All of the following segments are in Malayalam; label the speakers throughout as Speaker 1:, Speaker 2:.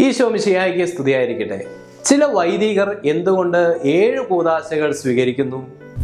Speaker 1: ഈശോ മിശിഹായ്ക്ക് സ്തുതിയായിരിക്കട്ടെ. ചില വൈദികർ എന്തുകൊണ്ട് 7 കൂദാശകൾ സ്വീകരിക്കുന്നു?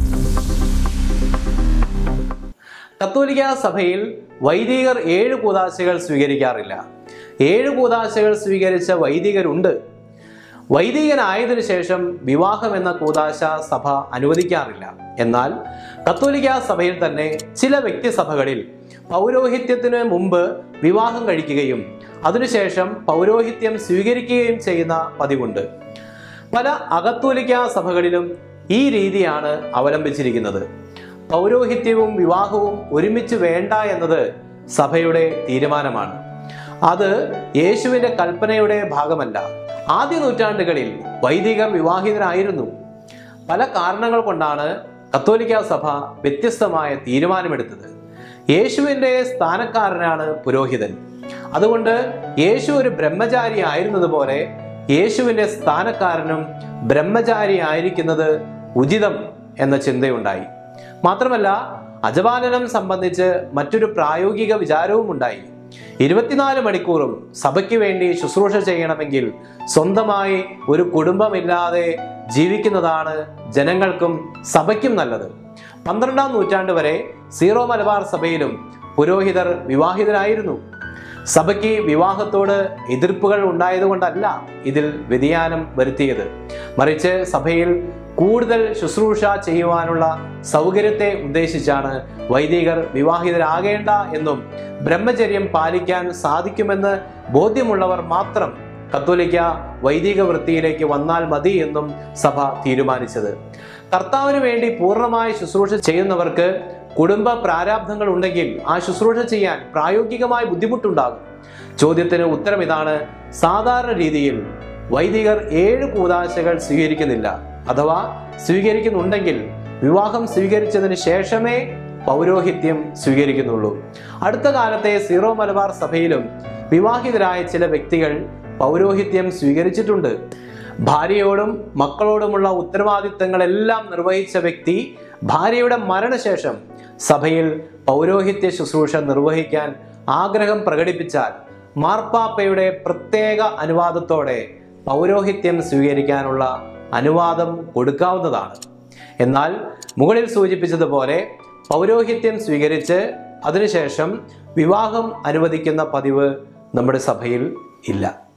Speaker 1: കത്തോലിക്ക സഭയിൽ വൈദികർ 7 കൂദാശകൾ സ്വീകരിക്കാറില്ല. 7 കൂദാശകൾ സ്വീകരിച്ച വൈദികരുണ്ട്. വൈദികനായതിനു ശേഷം വിവാഹം എന്ന കൂദാശ സഭ അനുവദിക്കാറില്ല. എന്നാൽ കത്തോലിക്ക സഭയിൽ തന്നെ ചില വ്യക്തിസഭകളിൽ പൗരോഹിത്യത്തിന് മുമ്പ് വിവാഹം കഴിക്കുകയും അതിനുശേഷം പൗരോഹിത്യം സ്വീകരിക്കുകയും ചെയ്യുന്ന പതിവുണ്ട്. പല അകത്തോലിക്ക സഭകളിലും ഈ രീതിയാണ് അവലംബിച്ചിരിക്കുന്നത്. പൗരോഹിത്യവും വിവാഹവും ഒരുമിച്ച് വേണ്ട എന്നത് സഭയുടെ തീരുമാനമാണ്. അത് യേശുവിന്റെ കൽപ്പനയുടെ ഭാഗമല്ല. ആദ്യ നൂറ്റാണ്ടുകളിൽ വൈദികർ വിവാഹിതരായിരുന്നു. പല കാരണങ്ങൾ കൊണ്ടാണ് കത്തോലിക്ക സഭ വ്യത്യസ്തമായ തീരുമാനമെടുത്തത്. യേശുവിന്റെ സ്ഥാനക്കാരനാണ് പുരോഹിതൻ. അതുകൊണ്ട് യേശു ഒരു ബ്രഹ്മചാരി ആയിരുന്നതുപോലെ യേശുവിന്റെ സ്ഥാനക്കാരനും ബ്രഹ്മചാരി ആയിരിക്കുന്നത് ഉചിതം എന്ന ചിന്തയുണ്ടായി. മാത്രമല്ല, അജപാലനം സംബന്ധിച്ച് മറ്റൊരു പ്രായോഗിക വിചാരവും ഉണ്ടായി. 24 മണിക്കൂറും സഭയ്ക്ക് വേണ്ടി ശുശ്രൂഷ ചെയ്യണമെങ്കിൽ സ്വന്തമായി ഒരു കുടുംബമില്ലാതെ ജീവിക്കുന്നതാണ് ജനങ്ങൾക്കും സഭയ്ക്കും നല്ലത്. 12ാം നൂറ്റാണ്ട് വരെ സീറോ മലബാർ സഭയിലും പുരോഹിതർ വിവാഹിതരായിരുന്നു. സഭയ്ക്ക് വിവാഹത്തോട് എതിർപ്പുകൾ ഉണ്ടായതുകൊണ്ടല്ല ഇതിൽ വ്യതിയാനം വരുത്തിയത്. മറിച്ച് സഭയിൽ കൂടുതൽ ശുശ്രൂഷ ചെയ്യുവാനുള്ള സൗകര്യത്തെ ഉദ്ദേശിച്ചാണ് വൈദികർ വിവാഹിതരാകേണ്ട എന്നും ബ്രഹ്മചര്യം പാലിക്കാൻ സാധിക്കുമെന്ന് ബോധ്യമുള്ളവർ മാത്രം കത്തോലിക്ക വൈദിക വൃത്തിയിലേക്ക് വന്നാൽ മതി എന്നും സഭ തീരുമാനിച്ചത്. കർത്താവിന് വേണ്ടി പൂർണ്ണമായി ശുശ്രൂഷ ചെയ്യുന്നവർക്ക് കുടുംബ പ്രാരാബ്ധങ്ങൾ ഉണ്ടെങ്കിൽ ആ ശുശ്രൂഷ ചെയ്യാൻ പ്രായോഗികമായി ബുദ്ധിമുട്ടുണ്ടാകും. ചോദ്യത്തിന് ഉത്തരം ഇതാണ്: സാധാരണ രീതിയിൽ വൈദികർ 7 കൂദാശകൾ സ്വീകരിക്കുന്നില്ല. അഥവാ സ്വീകരിക്കുന്നുണ്ടെങ്കിൽ വിവാഹം സ്വീകരിച്ചതിന് ശേഷമേ പൗരോഹിത്യം സ്വീകരിക്കുന്നുള്ളൂ. അടുത്ത കാലത്തെ സീറോ മലബാർ സഭയിലും വിവാഹിതരായ ചില വ്യക്തികൾ പൗരോഹിത്യം സ്വീകരിച്ചിട്ടുണ്ട്. ഭാര്യയോടും മക്കളോടുമുള്ള ഉത്തരവാദിത്തങ്ങളെല്ലാം നിർവഹിച്ച വ്യക്തി ഭാര്യയുടെ മരണശേഷം സഭയിൽ പൗരോഹിത്യ ശുശ്രൂഷ നിർവഹിക്കാൻ ആഗ്രഹം പ്രകടിപ്പിച്ചാൽ മാർപ്പാപ്പയുടെ പ്രത്യേക അനുവാദത്തോടെ പൗരോഹിത്യം സ്വീകരിക്കാനുള്ള അനുവാദം കൊടുക്കാവുന്നതാണ്. എന്നാൽ മുകളിൽ സൂചിപ്പിച്ചതുപോലെ പൗരോഹിത്യം സ്വീകരിച്ച് അതിനുശേഷം വിവാഹം അനുവദിക്കുന്ന പതിവ് നമ്മുടെ സഭയിൽ ഇല്ല.